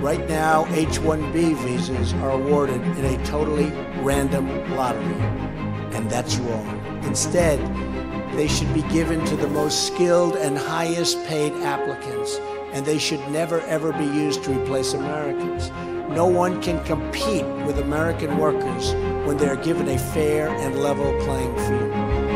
Right now, H-1B visas are awarded in a totally random lottery, and that's wrong. Instead, they should be given to the most skilled and highest paid applicants, and they should never ever be used to replace Americans. No one can compete with American workers when they're given a fair and level playing field.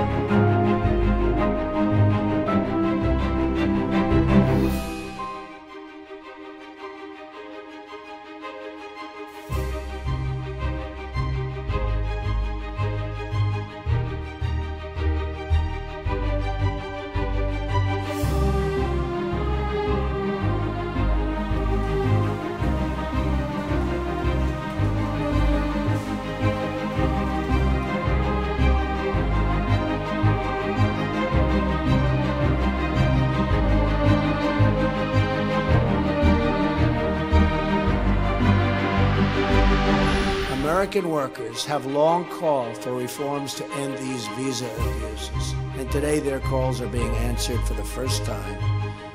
American workers have long called for reforms to end these visa abuses, and today their calls are being answered for the first time.